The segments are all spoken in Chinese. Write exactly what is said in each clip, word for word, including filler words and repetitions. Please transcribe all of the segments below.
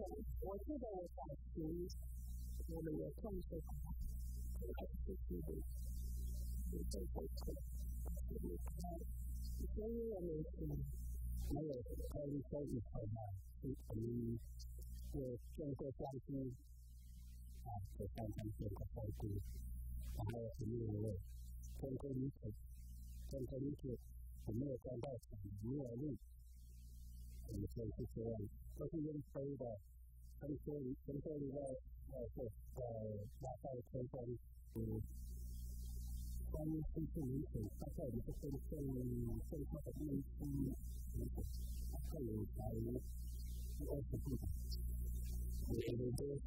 我记得我早期我们有碰过，就是有这个课，所以我们是没有可以可以考的，是可以就经过教育啊，就上上这个教育，然后是因为通过理解，通过理解，我没有看到没有力。我们所以是这样，都是用飞的，跟这里跟这里的呃是呃大概推分嗯，关于分数理解，大概也是分数分数的分析理解，大概有在二十度吧。有的都是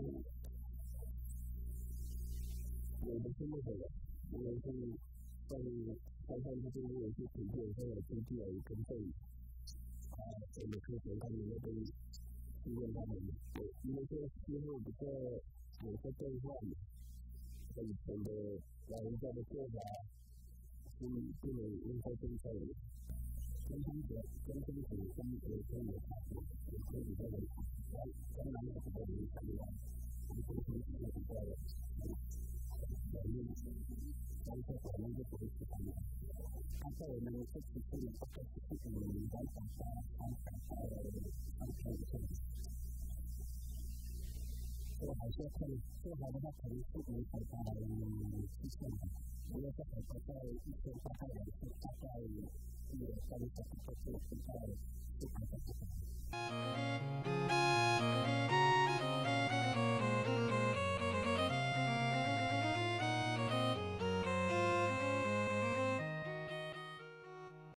有的是那个的，有的是关于刚才这个有些图片还有图片有跟这里。啊，我们可以看到那边是用他们，因为这个气候比较有些变化嘛，像以前的老人家的做法，是不能用在这上面。跟中国跟中国跟国跟有差别，有些比较的，当当然有很多人参加，有些同学也比较的，反映，但是反映就不会去参加。他在我们这次是这个是这种民间国家安排在安排的，最好是可以最好的话可以是可以在七千的，如果是很多在一千大概也是大概一个三十个就是在四百个。